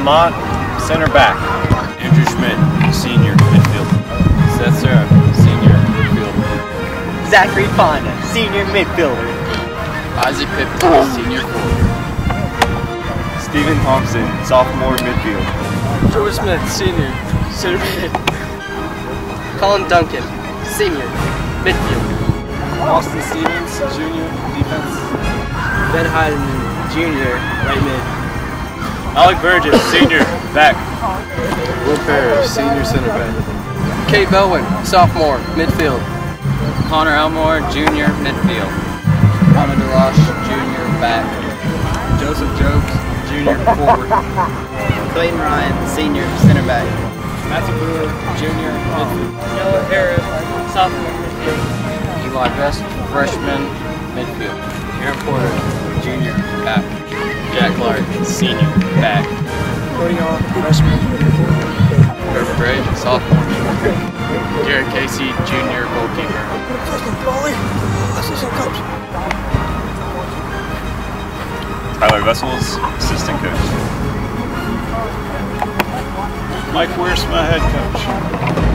Lamont, center back. Andrew Schmidt, senior midfield. Seth Sarah, senior midfield. Zachary Fonda, senior midfielder. Isaac Pippen, senior forward. Stephen Thompson, sophomore midfield. Joe Smith, senior, center mid. Colin Duncan, senior, midfield. Austin Stevens, junior, defense. Ben Hayden, junior, right mid. Alec Burgess, senior, back. Will Parrish, senior center back. Kate Bowen, sophomore, midfield. Connor Elmore, junior midfield. Connor DeLoche, junior back. Joseph Jobes, junior forward. Clayton Ryan, senior, center back. Matthew Brewer, junior, midfield. Noah Harris, sophomore, midfield. Eli Best, freshman midfield. Aaron Porter, junior back. Jack Clark, senior back. Cody On, freshman, midfield. Trevor Gray, sophomore. Garrett Casey, junior goalkeeper. Tyler Vessels, assistant coach. Mike Wiersema, head coach.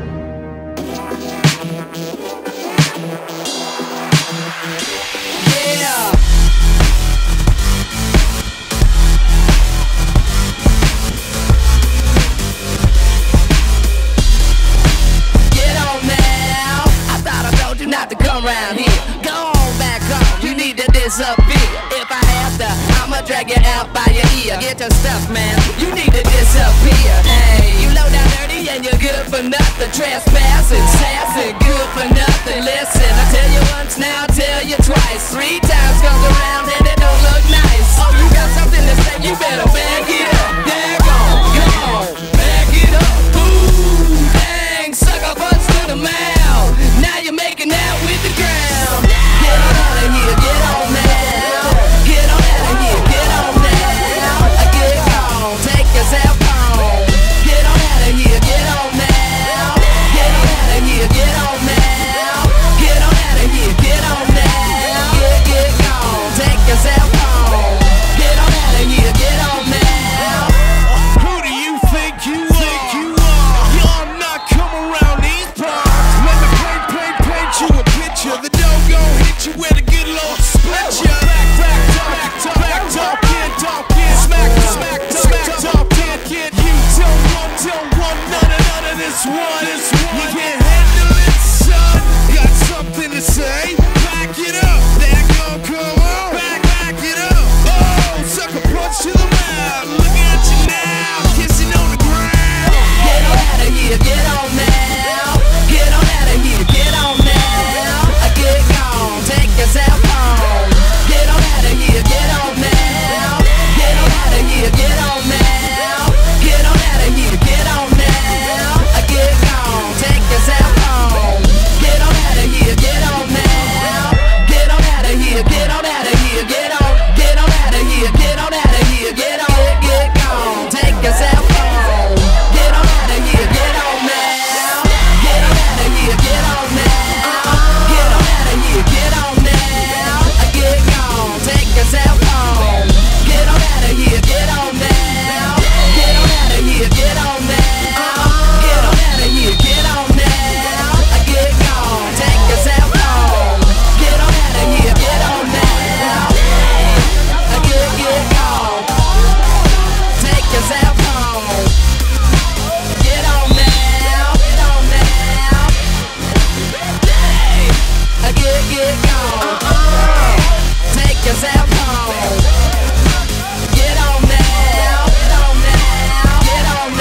Around here, go on back home. You need to disappear. If I have to, I'ma drag you out by your ear. Get your stuff, man. You need to disappear. Hey, you low down dirty and you're good for nothing. Trespassing, sassing, good for nothing. Listen, I tell you once now, I tell you twice. 3 times comes around and it don't look nice. Oh, you got something to say? You better back it up. There go, back it up. Ooh, dang, sucker punch to the mouth. Now you're making out with the ground. Get on out of here, get on now. Get on out of here, get on now. Get gone, take yourself home. Get on out of here, get on now. Get on out of here, get on now. Get on out of here, get on now. Get gone, take yourself home. Get on out of here, get on now. Who do you think you are? Y'all not come around these parts. Let me paint you a picture. The dough gon' hit you where the good Lord split ya. Back talk, smack talk, can't you tell one, none of this one. You can't handle it, son. Got something to say? Back it up, that gon' come on. Back it up. Oh, sucker punch to the mouth. Look at you now, kissing on the ground. Get on out of here, get on now. Get on out of here, get on now. Get gone, take yourself home. Get on out of here, get on now. Get on out of here, get on now. Get on out of here, get on now. Get gone, take yourself home. Get on out of here, get on now. Get on out of here, get on out of here, get on out of here, get on out of here, get gone, take yourself home. Get on out of here, get on now. Get on out of here, get on now. Get on out of here, get on now. Get gone, take yourself home. Get on out of here, get on now. Get on out of here, get on now. Get on out of here, get on now. Get gone, take yourself home. Get on out of here, get on now. Get gone, take yourself home. Get on now, get on now. Get gone, take yourself home. Get on now, get on now, get on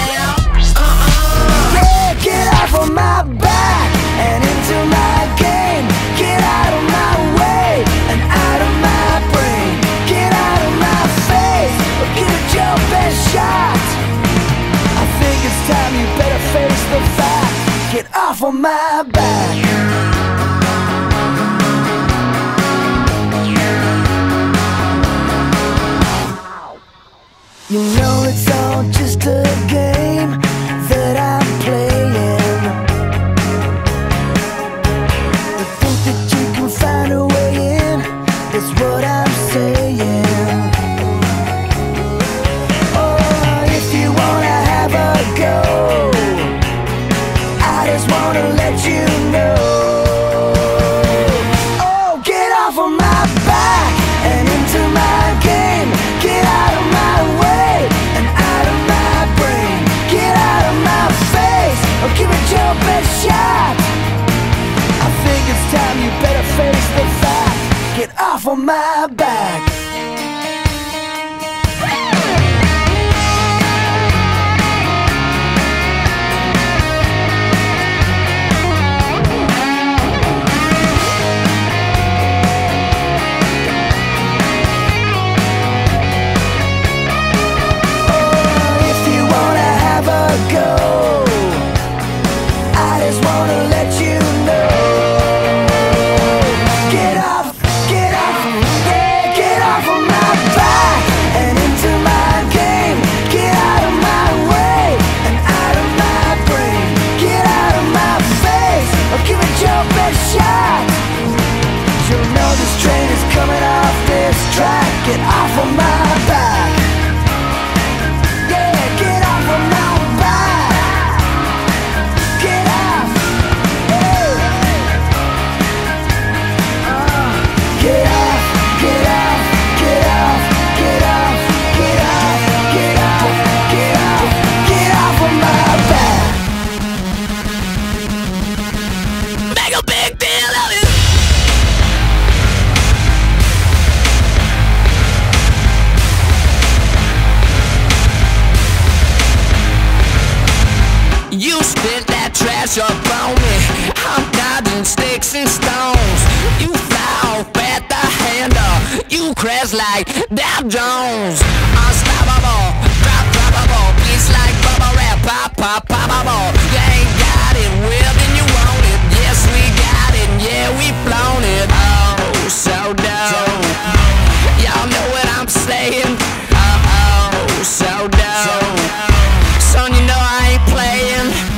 now. Yeah, get off of my back and into my game. Get out of my way and out of my brain. Get out of my face or get your best shot. I think it's time you better face the fact. Get off of my back. of my back. Go. I just wanna let you know. Get off, yeah, get off of my back and into my game. Get out of my way and out of my brain. Get out of my face or give it your best shot. You'll know this train is coming off this track. Get off of my back. Yeah, get off of my up on me, I'm dodging sticks and stones. You fly off at the handle, you crash like Dow Jones. Unstoppable, droppable, beats like bubble wrap, pop, pop, poppable. You ain't got it, well then you want it. Yes we got it, yeah we flown it. Oh, so dope. Y'all know what I'm saying? Oh, so dope. Son, you know I ain't playing.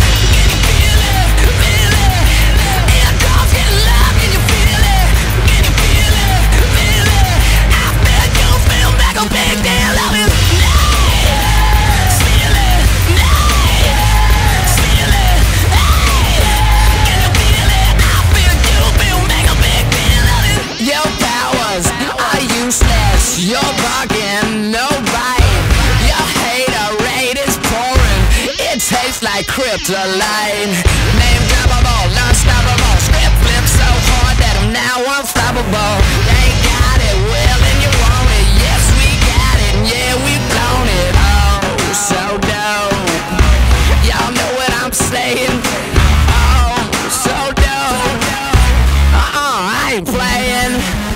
You're barking, no bite. Your haterade is pouring. It tastes like kryptonite. Name droppable, unstoppable. Script flip so hard that I'm now unstoppable. They got it, well then you want it. Yes we got it, yeah we blown it. Oh, so dope. Y'all know what I'm saying? Oh, so dope. I ain't playing.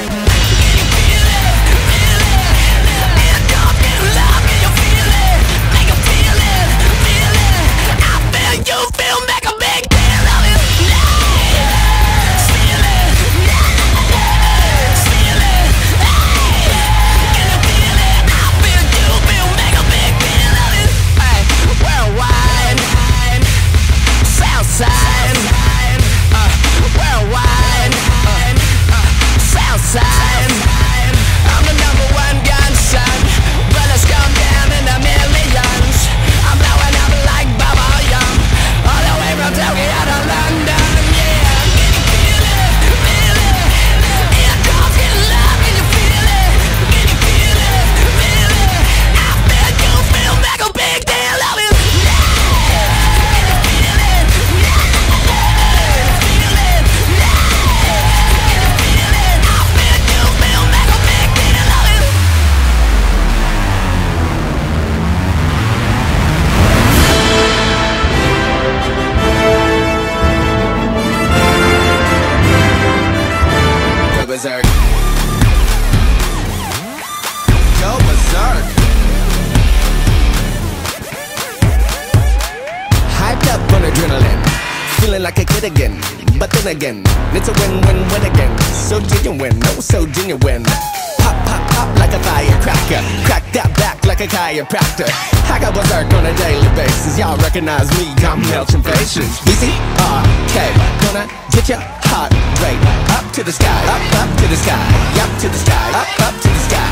Like a kid again, but then again, it's a win-win-win again. So genuine, oh so genuine. Pop, pop, pop like a firecracker. Crack that back like a chiropractor. I got berserk on a daily basis. Y'all recognize me, I'm melting faces. BCRK, gonna get your heart rate up to the sky, up to the sky, up to the sky, up to the sky.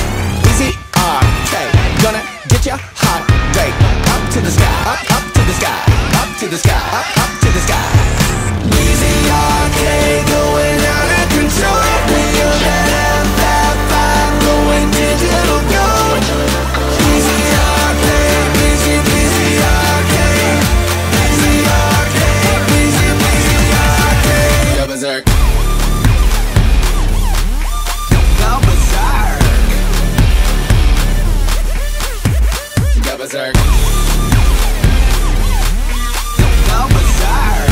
BCRK, gonna get your heart rate up to the sky, up to the sky, up to the sky, up to the sky. Easy arcade going out of control. We are that vibe going digital gold. Easy arcade, easy arcade, easy arcade, easy arcade. Yo berserk. berserk. Go berserk.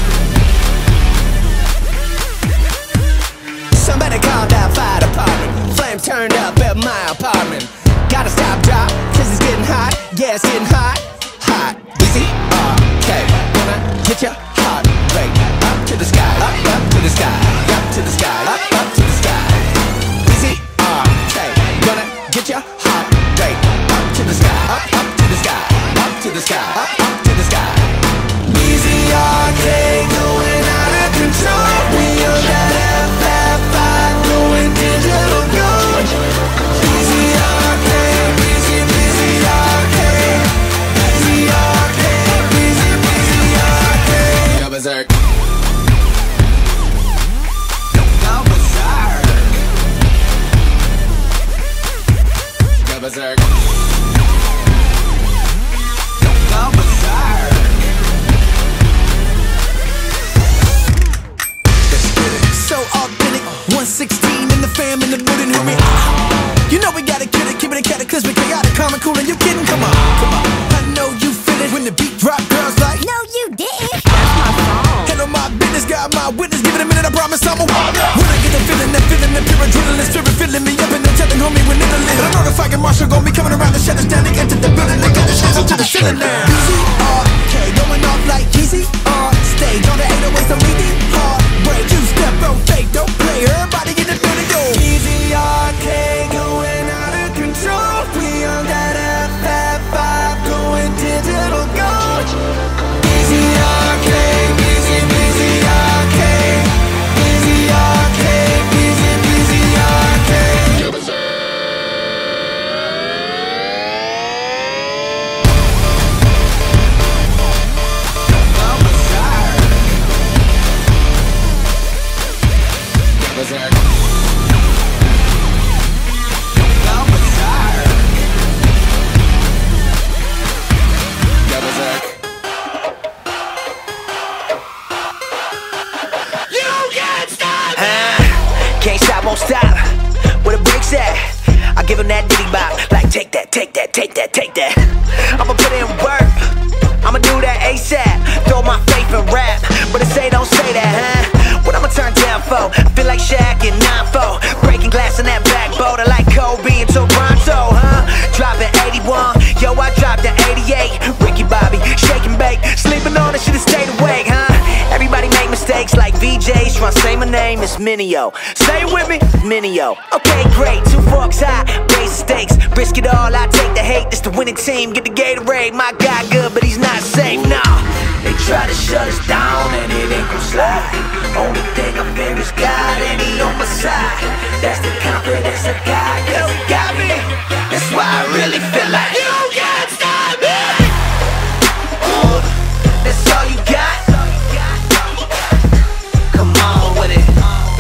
Somebody call that fire department. Flame turned up at my apartment. Gotta stop, drop, cause it's getting hot. Yeah, it's getting hot. Hot. B-C-R-K. Gonna get your heart rate up to the sky. Up to the sky. Up to the sky. Up to the sky. B-C-R-K. Gonna get your heart rate up to the sky. Up to the sky. Up to the sky. Up to the sky. B-C-R-K going out of control. We on that F5 going digital gold. B-C-R-K, B-C-R-K, B-C-R-K, B-C-R-K. Go berserk. Go berserk. Go berserk. Go berserk. So authentic, 116 in the fam in the building, hear me? You know we gotta kill it, keep it cataclysmic, chaotic, calm and cool, and you kidding? Come on, come on. I know you feel it when the beat drop, girls like, No, you didn't. That's my song. handle my business, got my witness, give it a minute, I promise I'm a walk. When I get the feeling, the pure adrenaline, spirit filling me up, and they're telling homie when it'll live. I know the fucking marshal gon' be coming around the shadows down, they enter the building, they got the shit up to the ceiling now. B-C-R-K, going off like Easy on stage, on the 808s, I'm leading hard. Break, you step on fake, don't play, everybody in the building, go. B-C-R-K going out of control. We on that F5 going digital gold. B-C-R-K, B-C-R-K, B-C-R-K, B-C-R-K. Berserk. Go berserk. Go berserk. You can't stop me. Can't stop, won't stop. Where the brakes at? I give him that ditty bop. Like take that, take that, take that, take that. I'ma put in work. I'ma do that ASAP. Throw my faith in rap. But it say don't say that, huh? What I'ma turn down for? I feel like Shaq in 9-4. Breaking glass in that backboard. I like Kobe and Toronto, huh? Dropping 81. Yo, I dropped an 88. Ricky Bobby, shake and bake. Sleeping on it, should've stayed awake, huh? Everybody make mistakes like VJs. Tryna say my name is Mineo. Say it with me, Mineo. Okay, great. 2 forks high, raise the stakes. Risk it all, I take the hate. This the winning team, get the Gatorade. My guy good, but he's not safe, nah. They try to shut us down and it ain't gon' slide. Only thing I fear is God and he on my side. That's the confidence I got, cause he got me. That's why I really feel like you can't stop me. That's all you got. Come on with it.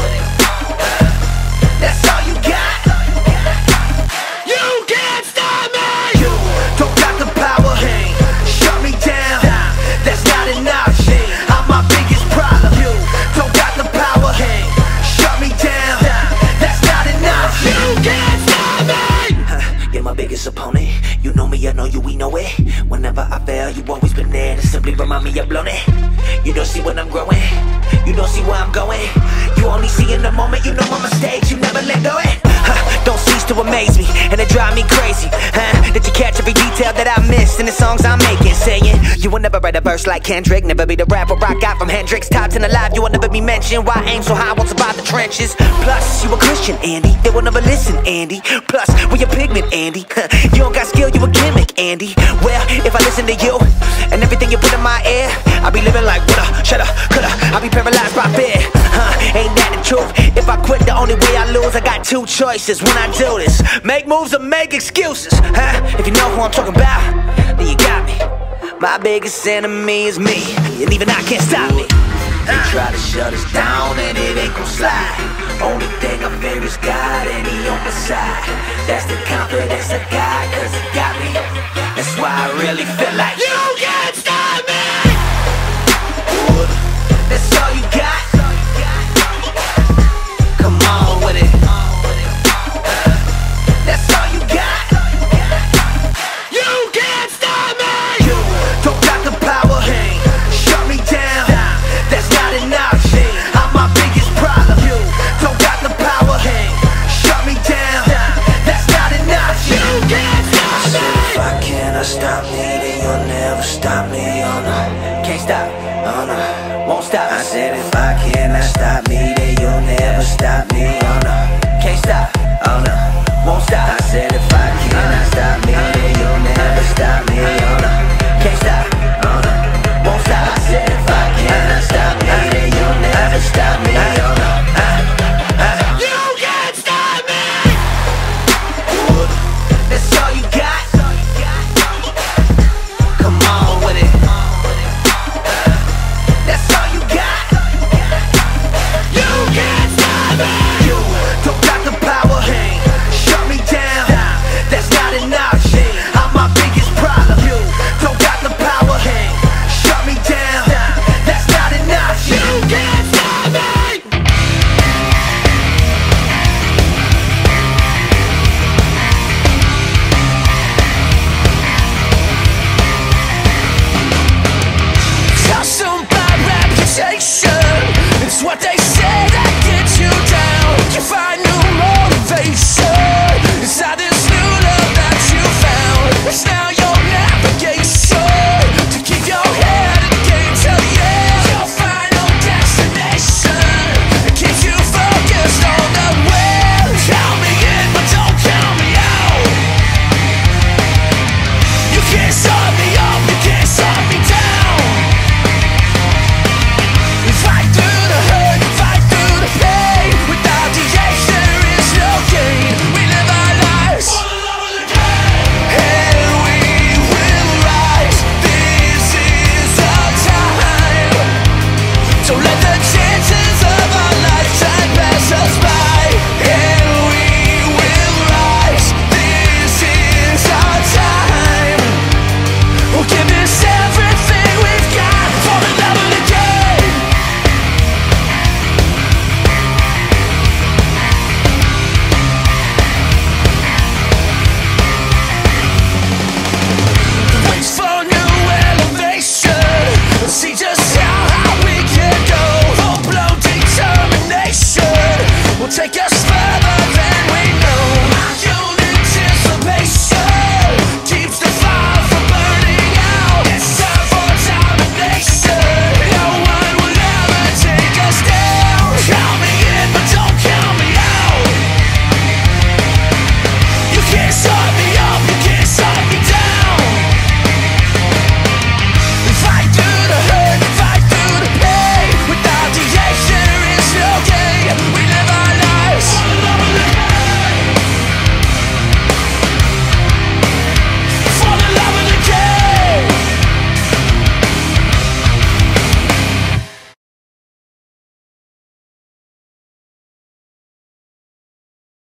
That's all you got. You can't stop me. You don't got the power. Shut me down. That's not enough. I'm my biggest problem. You don't got the power. Shut me down. That's not enough. You can't stop me. You're my biggest opponent. You know me, I know you, we know it. Whenever I fail, you always been there to simply remind me I've blown it. You don't see when I'm growing. You don't see where I'm going. You only see in the moment. You know my mistakes. You never let go it. Don't cease to amaze me, and it drive me crazy. That you catch every detail that I missed in the songs I'm making. Saying you will never write a verse like Kendrick. Never be the rapper I got from Hendrix. Top 10 alive, you will never be mentioned. Why aim so high, won't survive the trenches. Plus, you a Christian, Andy. They will never listen, Andy. Plus, we a pigment, Andy. You don't got skill, you a gimmick, Andy. Well, if I listen to you and everything you put in my ear, I'll be living like woulda, shoulda, coulda. I'll be paralyzed by fear. Ain't that the truth? If I quit, the only way I lose. I got 2 choices when I do this: make moves or make excuses. If you know who I'm talking about, then you got me. My biggest enemy is me, and even I can't stop me. They try to shut us down and it ain't gon' slide. Only thing I fear is God and he on my side. That's the confidence I got, cause he got me. That's why I really feel like you can't stop me. That's all you got. Come on with it. That's all you got. You can't stop. together.